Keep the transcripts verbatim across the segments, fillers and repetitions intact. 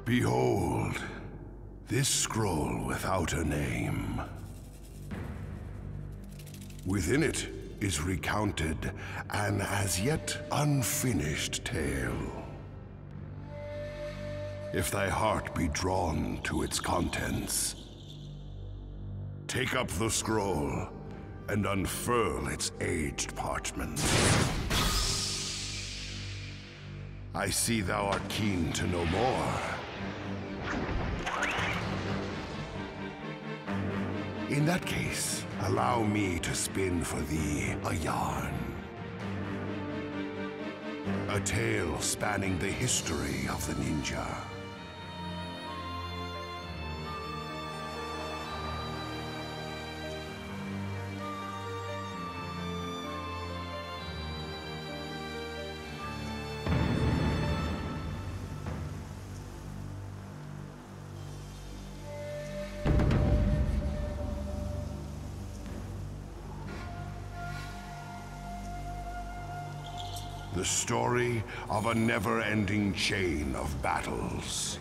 Behold, this scroll without a name. Within it is recounted an as yet unfinished tale. If thy heart be drawn to its contents, take up the scroll and unfurl its aged parchment. I see thou art keen to know more. In that case, allow me to spin for thee a yarn. A tale spanning the history of the ninja. The story of a never-ending chain of battles.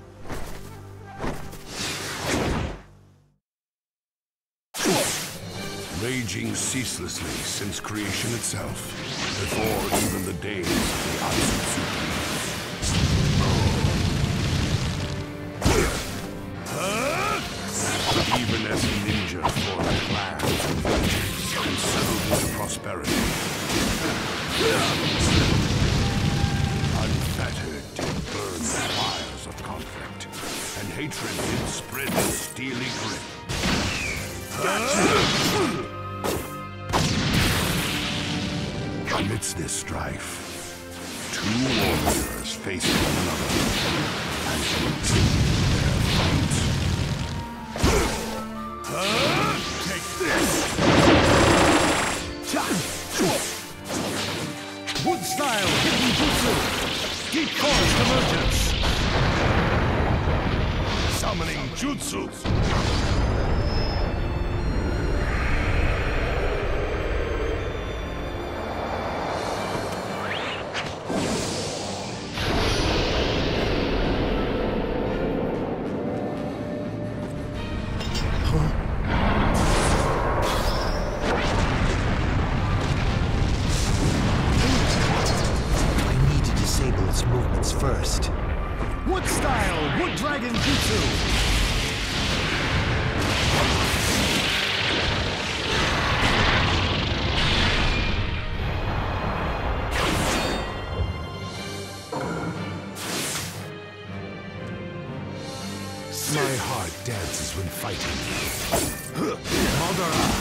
Raging ceaselessly since creation itself, before even the days of the Atsutsuki. Even as a ninja formed clans and villages and settled into prosperity. Unfettered did burn the fires of conflict, and hatred did spread its steely grip. Amidst this strife, two warriors faced one another and continued their fight. Take this! Wood style, hidden jutsu! Deep forest emergence! Summoning jutsu! First. Wood style, wood dragon jutsu! My heart dances when fighting. Madara,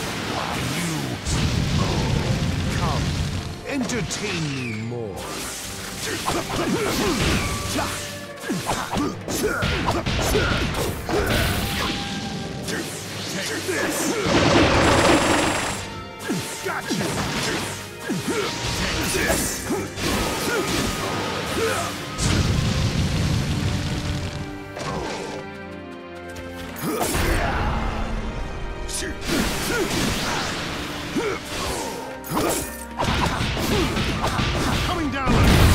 you... Come, entertain me more. Take this! Got you! Take this! Coming down!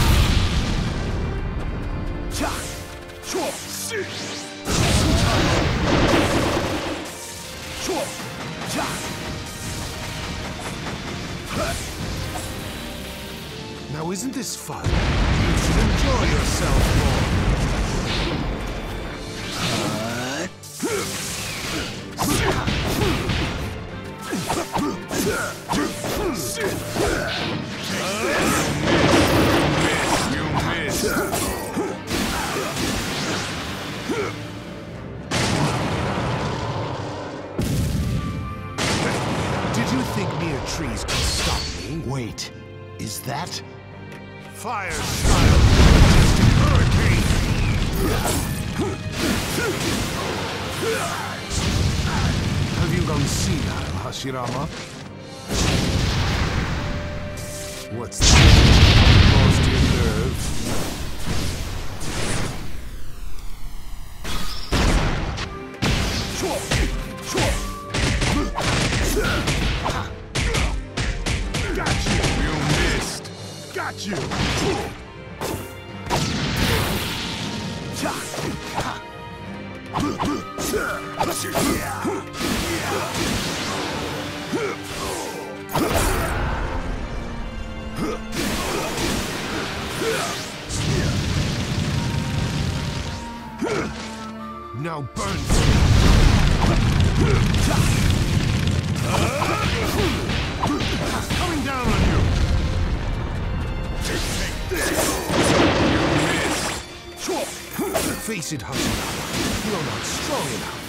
Now isn't this fun? You should enjoy yourself more. Did you think mere trees could stop me? Wait, is that? Fire style, just a hurricane! Have you gone senile, Hashirama? What's that? Lost your nerve? Got you! You missed! Got you! Now burn Coming down on you! Take this! Face it, Hashirama. You're not strong enough.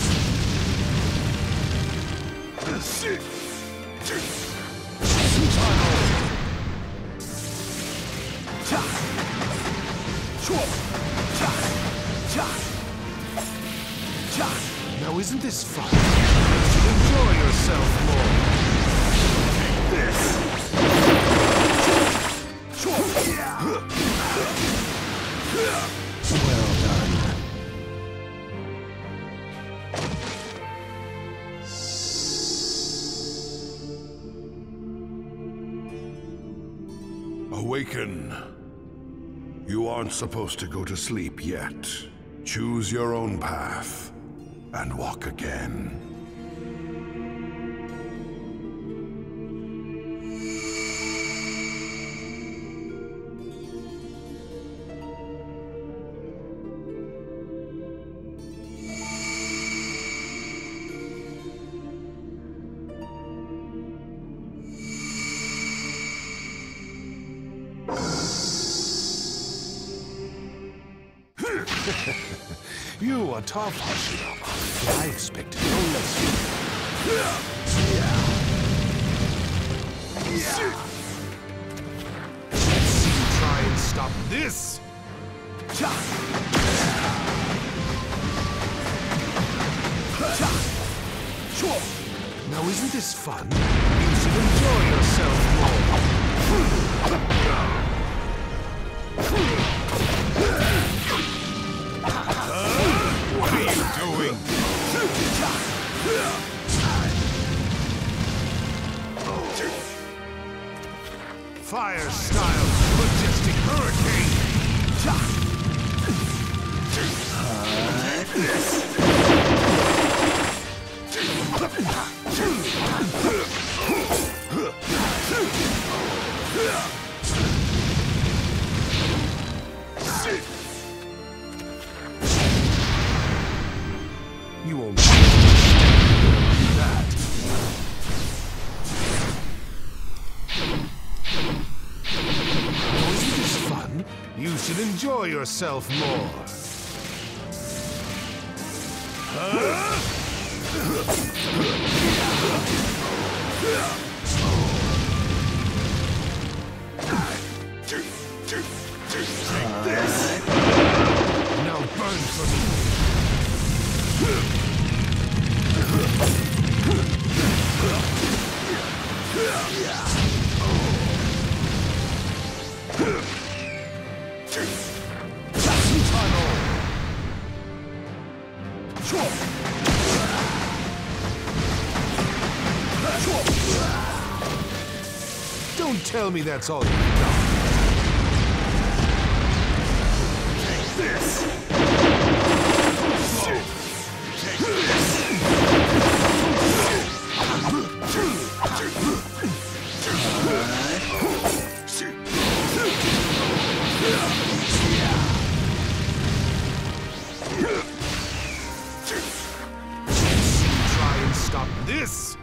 Now isn't this fun? You should enjoy yourself more. Take this! Well done. Awaken. You aren't supposed to go to sleep yet. Choose your own path and walk again. You are tough, Hashirama. I expected no less. Let's see you try and stop this. Now isn't this fun? You should enjoy yourself more. What are you doing? Fire style, majestic hurricane. You won't do that. Oh, isn't this fun? You should enjoy yourself more. Take this! Now burn for me. Don't tell me that's all you've done. Take this! Take Try and stop this.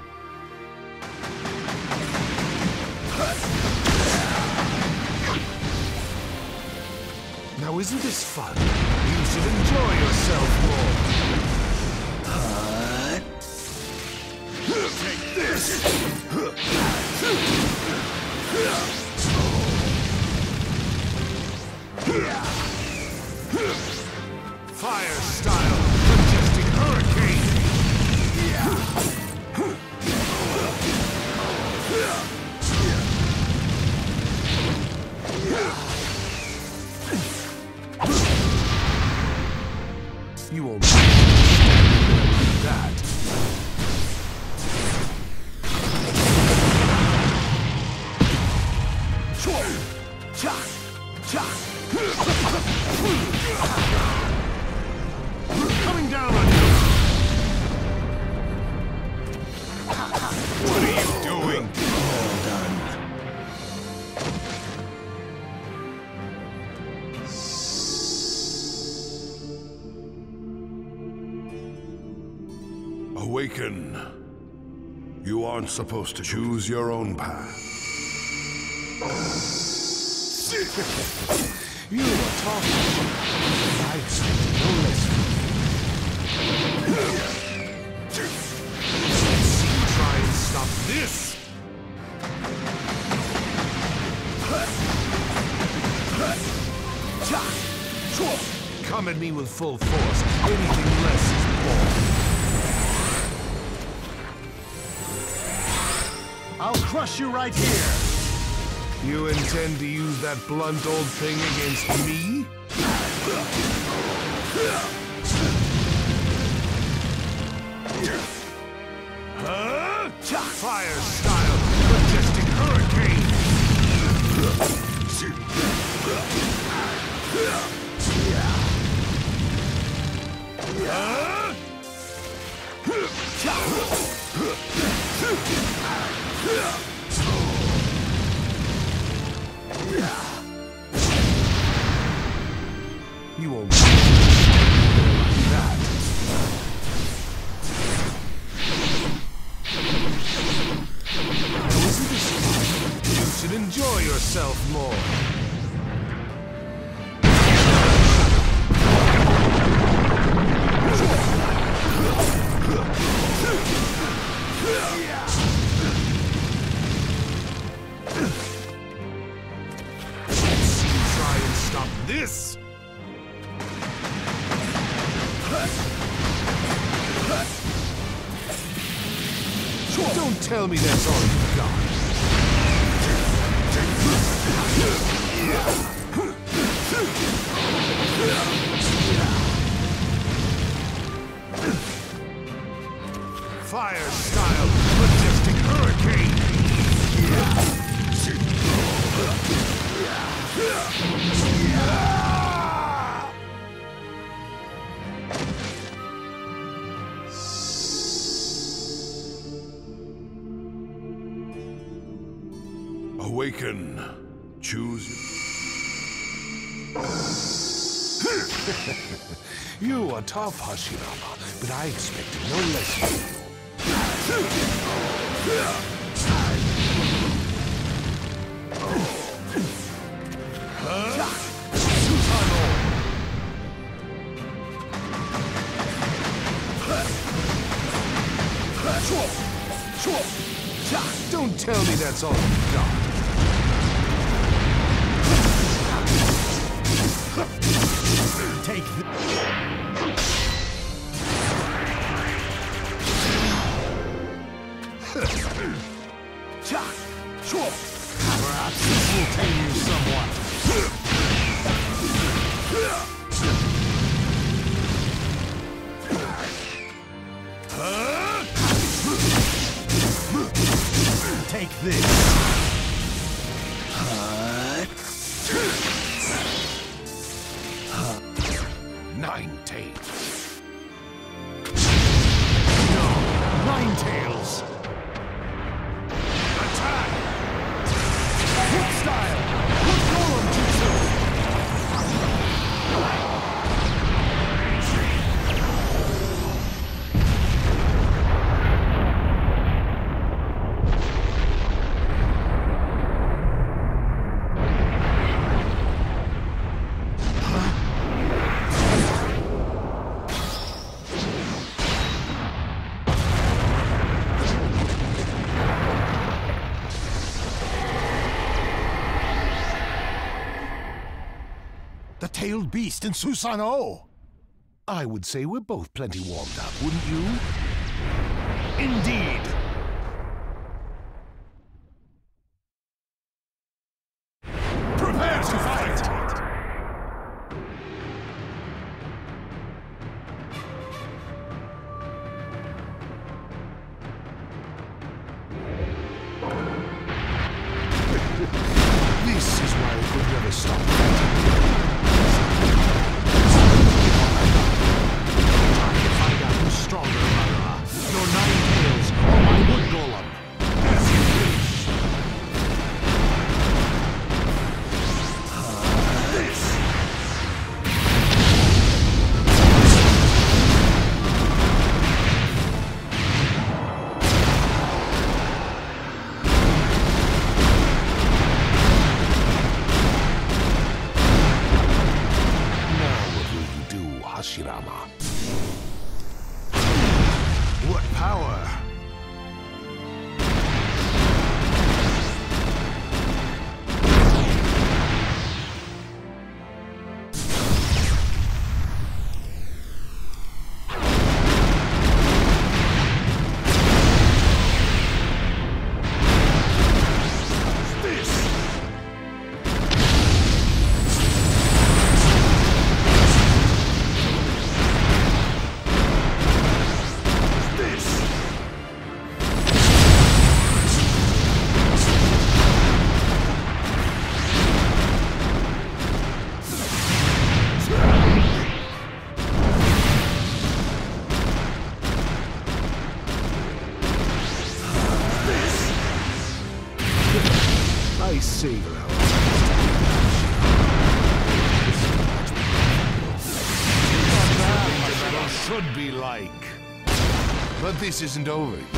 Now isn't this fun? You should enjoy yourself more. Take this! Fire style, majestic hurricane. You won't understand that. Coming down on you! What are you doing? Well done. Awaken. You aren't supposed to choose your own path. You are tough. I expected no less from you. Try and stop this! Come at me with full force. Anything less is born. I'll crush you right here. You intend to use that blunt old thing against me? Huh? Fire style, majestic hurricane. Huh? You won't like that. Now isn't this fun? You should enjoy yourself more. This! Don't tell me that's all you got. Fire style, majestic hurricane! Awaken. Choose. You are tough, Hashirama, but I expected no less from you. Don't tell me that's all you got. Take Perhaps this will tame you somewhat. Take this. Nine tails. No, nine tails. Attack! Hit style! Hit Golem Jutsu! The tailed beast in Susanoo! I would say we're both plenty warmed up, wouldn't you? Indeed! Prepare to fight! This is why we could never stop fighting. I savor our battle should be like. But this isn't over yet.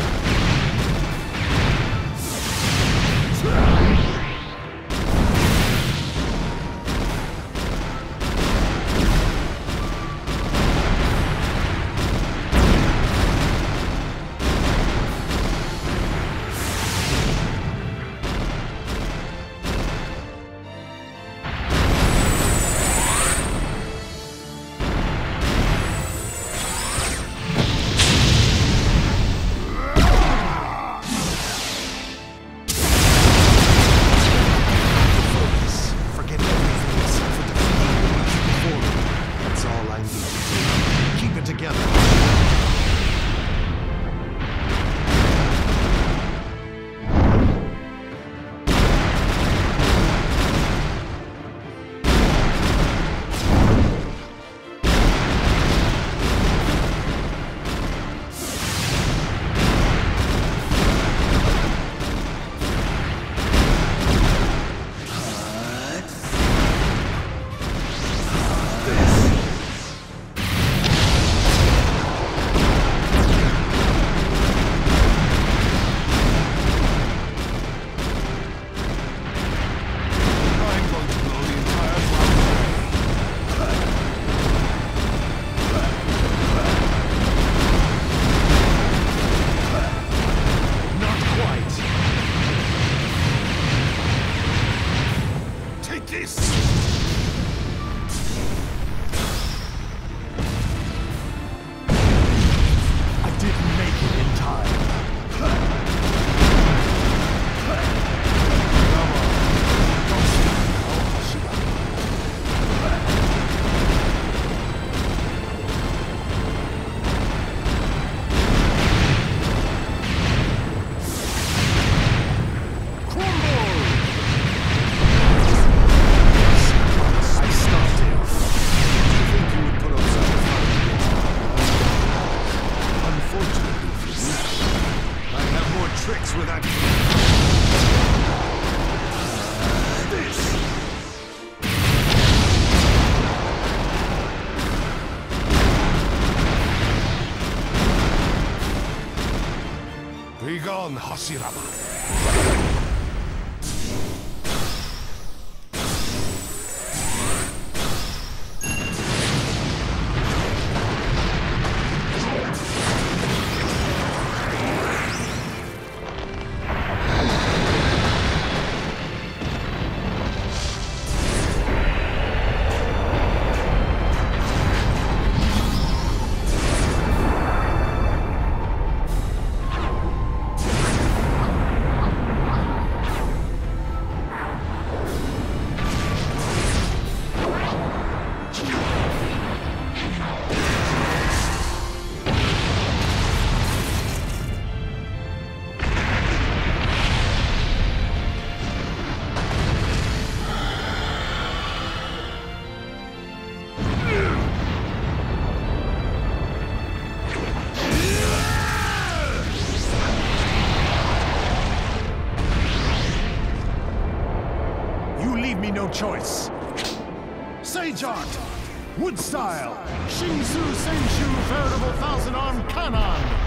Begone, Hashirama. No choice. Sage Art, Wood Style, Shinsu Senshu, Veritable Thousand Arm Kanon.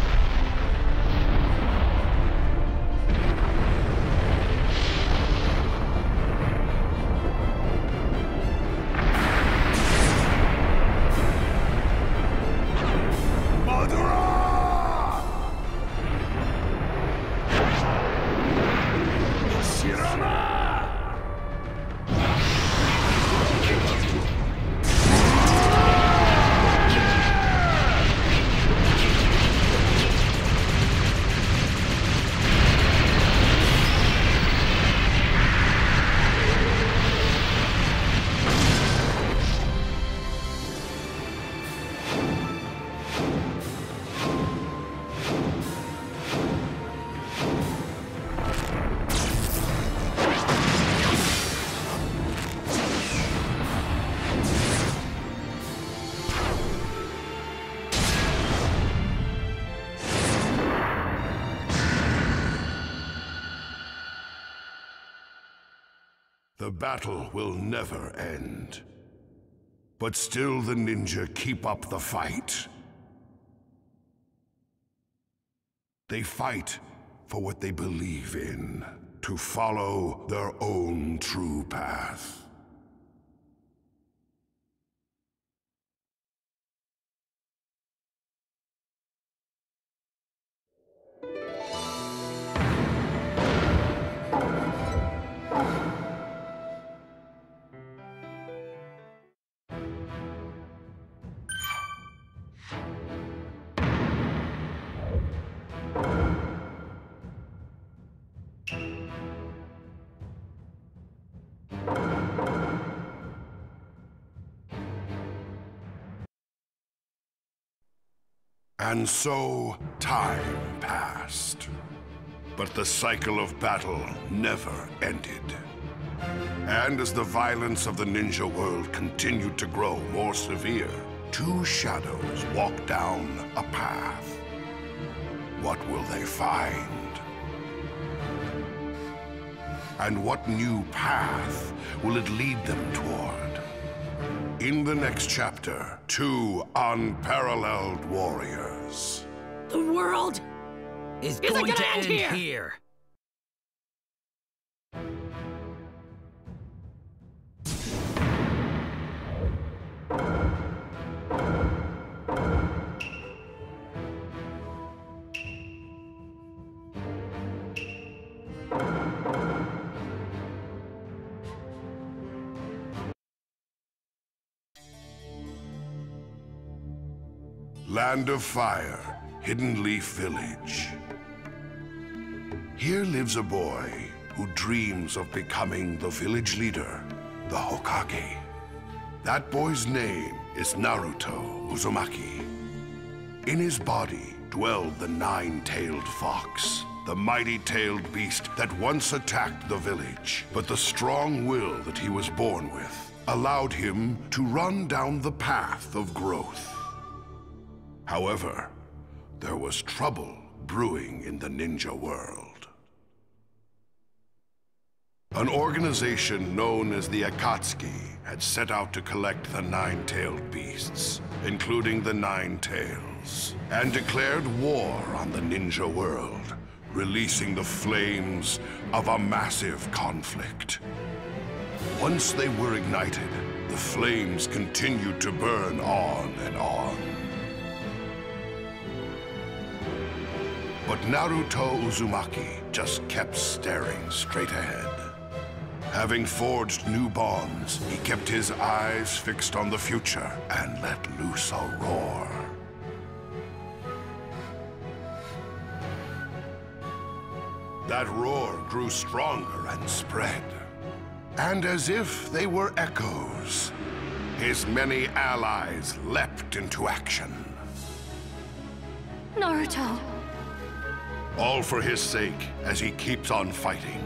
The battle will never end. But still the ninja keep up the fight. They fight for what they believe in, to follow their own true path. And so, time passed. But the cycle of battle never ended. And as the violence of the ninja world continued to grow more severe, two shadows walked down a path. What will they find? And what new path will it lead them toward? In the next chapter, two unparalleled warriors. The world is Isn't going gonna to end end here. here. Land of Fire, Hidden Leaf Village. Here lives a boy who dreams of becoming the village leader, the Hokage. That boy's name is Naruto Uzumaki. In his body dwelled the nine-tailed fox, the mighty-tailed beast that once attacked the village. But the strong will that he was born with allowed him to run down the path of growth. However, there was trouble brewing in the ninja world. An organization known as the Akatsuki had set out to collect the nine-tailed beasts, including the Nine Tails, and declared war on the ninja world, releasing the flames of a massive conflict. Once they were ignited, the flames continued to burn on and on. But Naruto Uzumaki just kept staring straight ahead. Having forged new bonds, he kept his eyes fixed on the future and let loose a roar. That roar grew stronger and spread. And as if they were echoes, his many allies leapt into action. Naruto. All for his sake, as he keeps on fighting.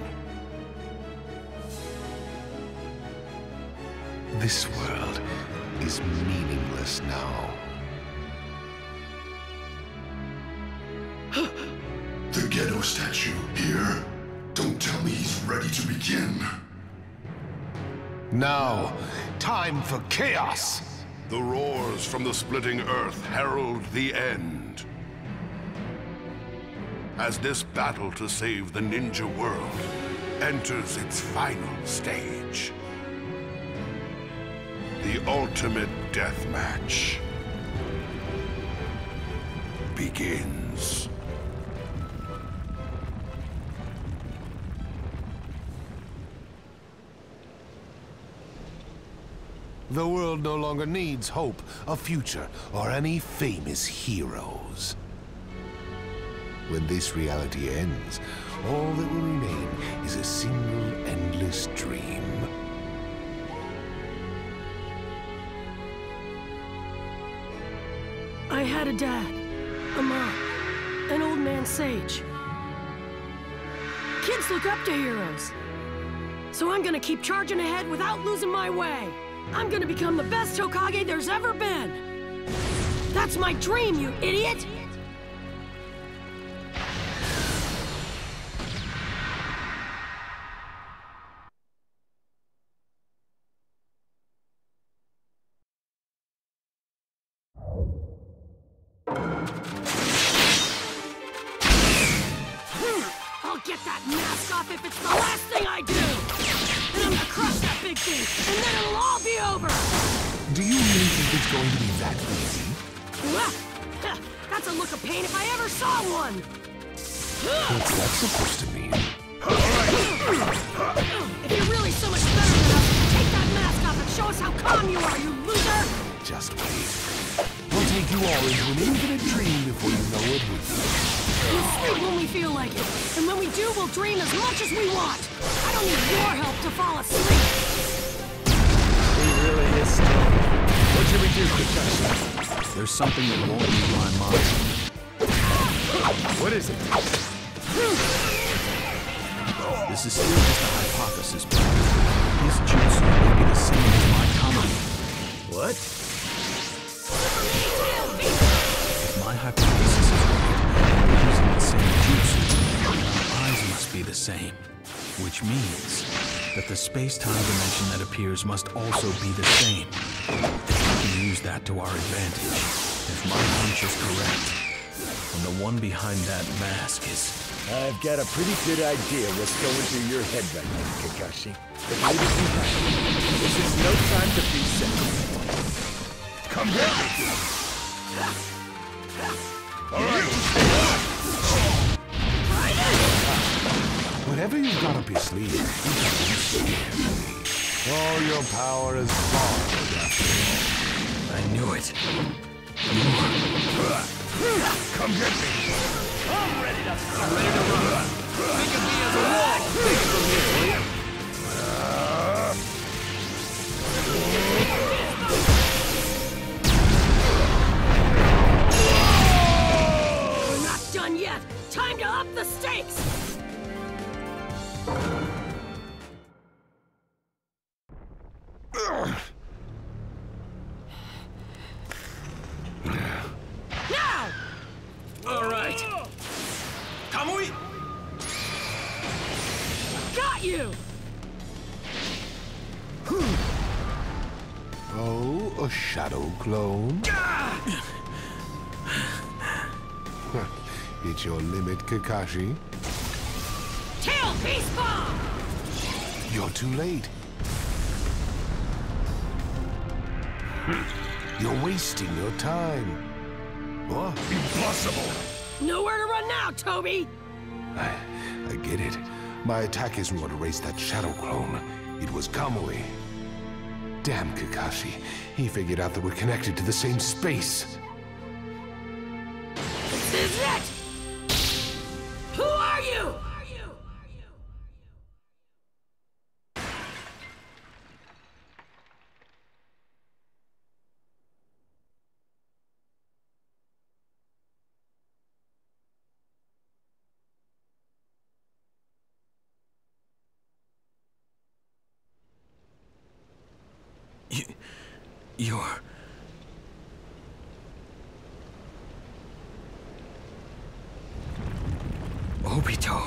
This world is meaningless now. The Gedo statue here? Don't tell me he's ready to begin. Now, time for chaos! The roars from the splitting earth herald the end. As this battle to save the ninja world enters its final stage. The ultimate death match begins. The world no longer needs hope, a future, or any famous heroes. When this reality ends, all that will remain is a single endless dream. I had a dad, a mom, an old man sage. Kids look up to heroes. So I'm gonna keep charging ahead without losing my way. I'm gonna become the best Hokage there's ever been. That's my dream, you idiot! get that mask off if it's the last thing I do! Then I'm gonna crush that big thing, and then it'll all be over! Do you really think it's going to be that easy? Ah, that's a look of pain if I ever saw one! What's that supposed to mean? If you're really so much better than us, take that mask off and show us how calm you are, you loser! Just wait. We'll take you all into an infinite dream before you know it with you. We'll sleep when we feel like it, and when we do, we'll dream as much as we want. I don't need your help to fall asleep. He really is still. What should we do, Kakashi? There's something that won't leave my mind. What is it? This is still just a hypothesis, but his jutsu may be the same as my kami. What? If my hypothesis is right, we're using the same jutsu, and our eyes must be the same. Which means that the space-time dimension that appears must also be the same. We can use that to our advantage, if my hunch is correct. And the one behind that mask is... I've got a pretty good idea what's going through your head right now, Kakashi. But leave it behind. This is no time to be simple. Come get me! All right. Whatever you've got up your sleeve, you can't scare me. All your power is borrowed after all. I knew it. Come get me! I'm ready to run. Think of me as a wall. Take it from here, will you? We're not done yet. Time to up the stakes. Now! All right. Kamui! Got you! Oh, a shadow clone? It's your limit, Kakashi. Tail Beast Bomb! You're too late. You're wasting your time. What? Impossible! Nowhere to run now, Toby! I, I get it. My attack isn't what erased that shadow clone. It was Kamui. Damn Kakashi. He figured out that we're connected to the same space. This is it! Who are you? You, you're... Obito.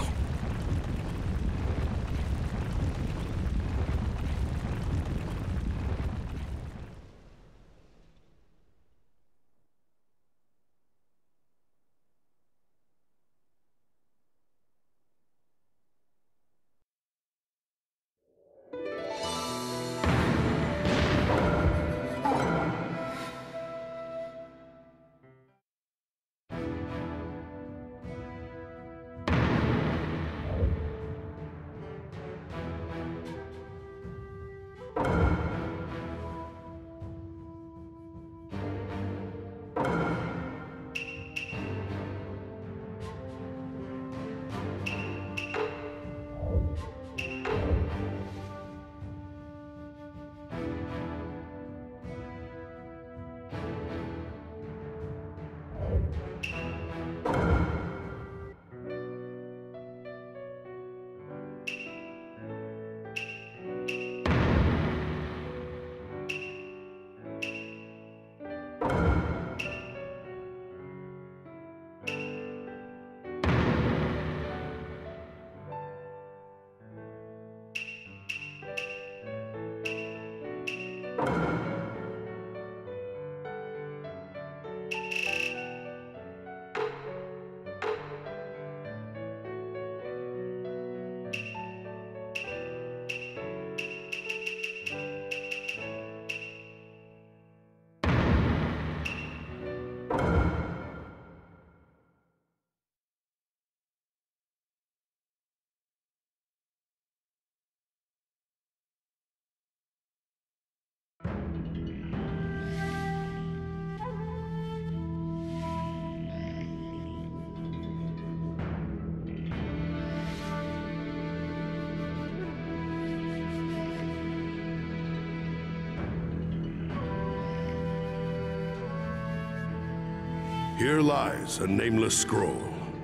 Here lies a nameless scroll.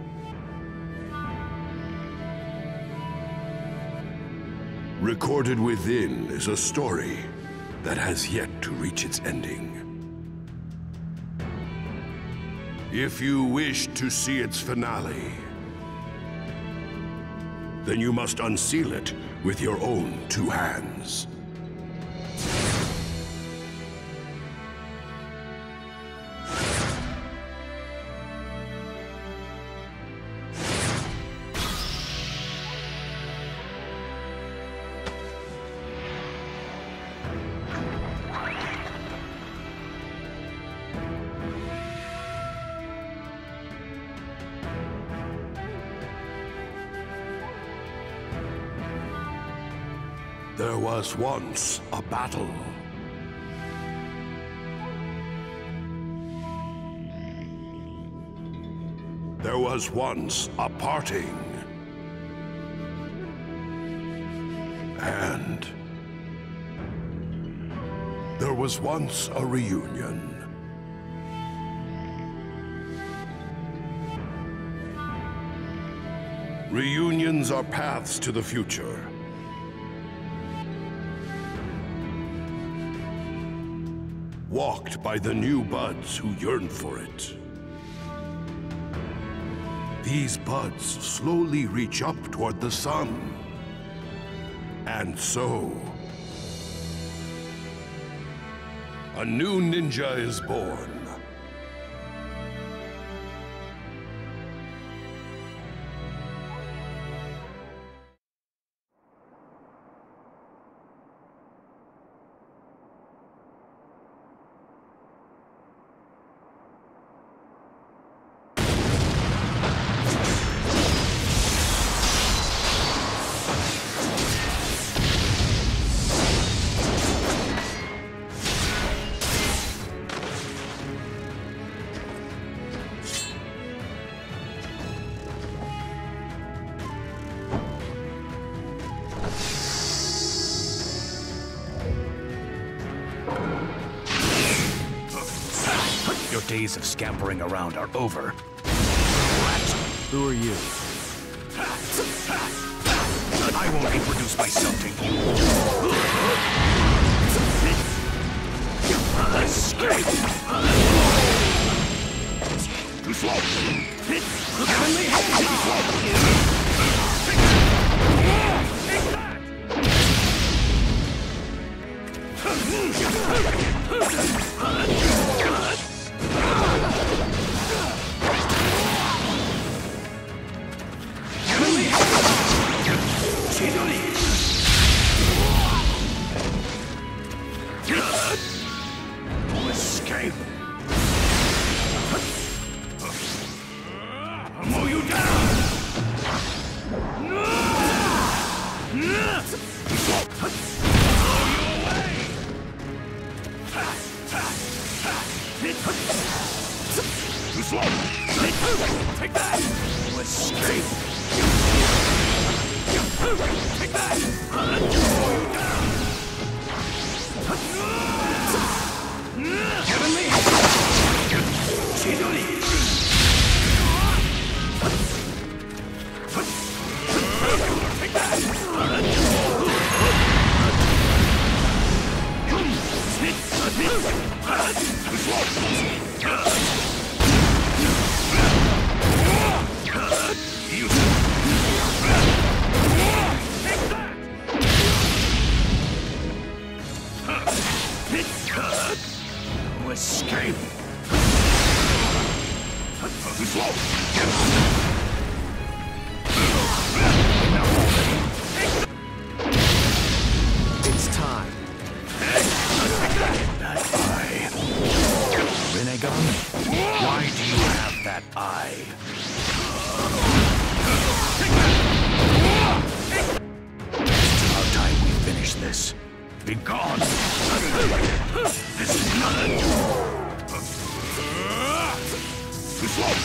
Recorded within is a story that has yet to reach its ending. If you wish to see its finale, then you must unseal it with your own two hands. There was once a battle. There was once a parting. And there was once a reunion. Reunions are paths to the future. Walked by the new buds who yearn for it. These buds slowly reach up toward the sun. And so, a new ninja is born. Your days of scampering around are over. Who are you? I won't introduce myself to you. Escape! Too slow! Heavenly Hand! Escape! I'll mow you down! Too slow! Take that! Escape! Take that! Mow you down! Heavenly Chidori! Take that! Too slow! Use it! Take that! Escape! Too slow! It's time. That eye. Rinnegan, why do you have that eye? It's about time we finish this. Be gone! This is none! Too slow!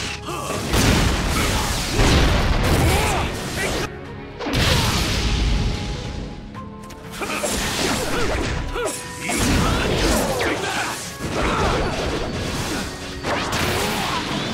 Take that!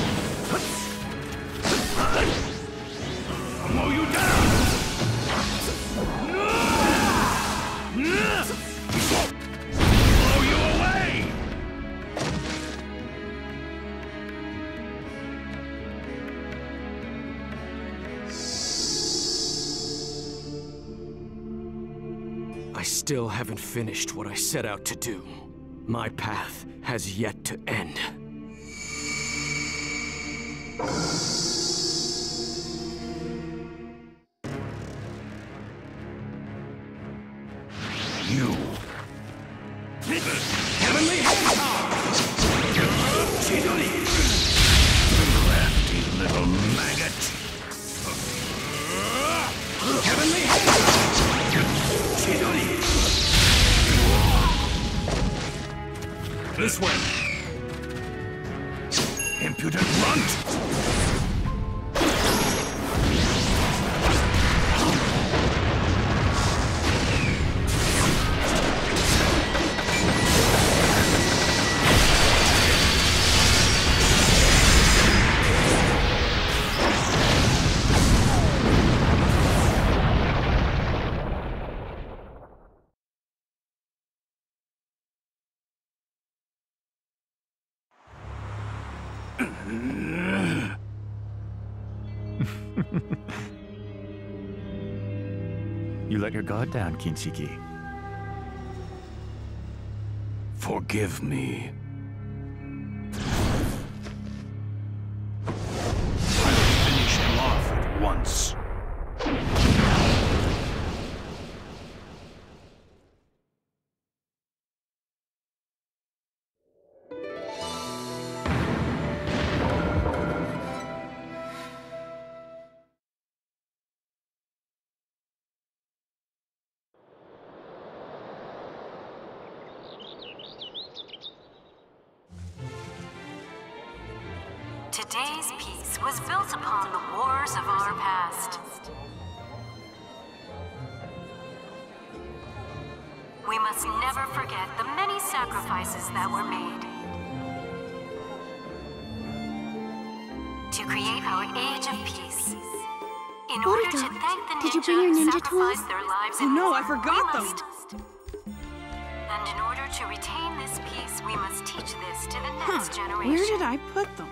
I still haven't finished what I set out to do. My path has yet to end. You. Heavenly Hedgehog! Chidori! Crafty little maggot. Heavenly Hedgehog! Chidori! This way! Impudent runt! You let your guard down, Kinshiki. Forgive me. I'll finish him off at once. Today's peace was built upon the wars of our past. We must never forget the many sacrifices that were made to create our age of peace. In order to thank the did you ninja bring your who ninja sacrificed tools? their lives Oh in no, war, I forgot we them. must- And in order to retain this peace, we must teach this to the next Huh, generation. where did I put them?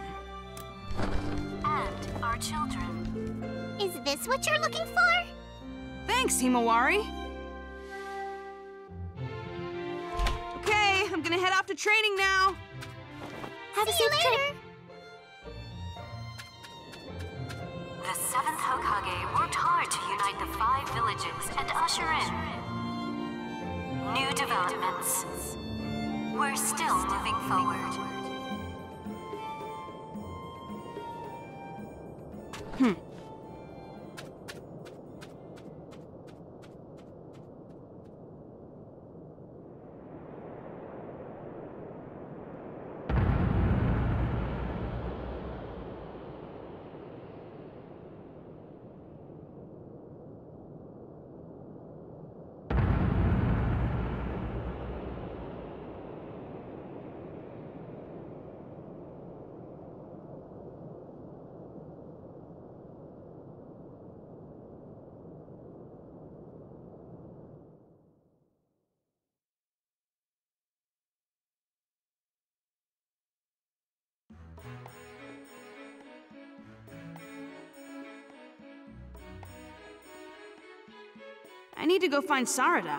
And our children. Is this what you're looking for? Thanks, Himawari. Okay, I'm gonna head off to training now. Have a safe trip. The seventh Hokage worked hard to unite the five villages and usher in new developments. We're still moving forward. Hmm. I need to go find Sarada.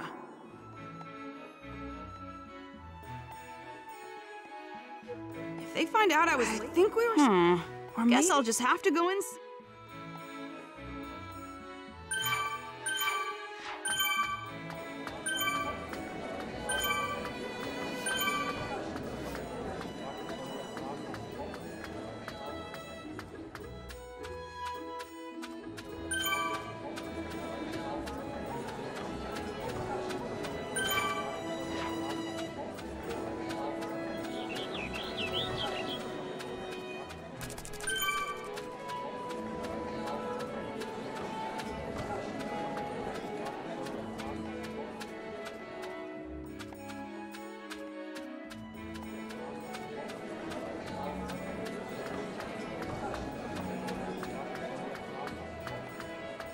If they find out I was, I think we were. Hmm. Or guess I'll just have to go in.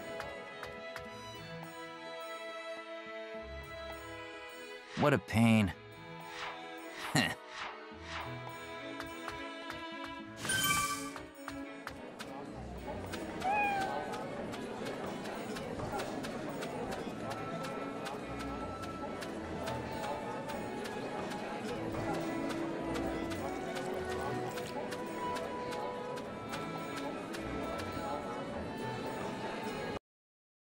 What a pain.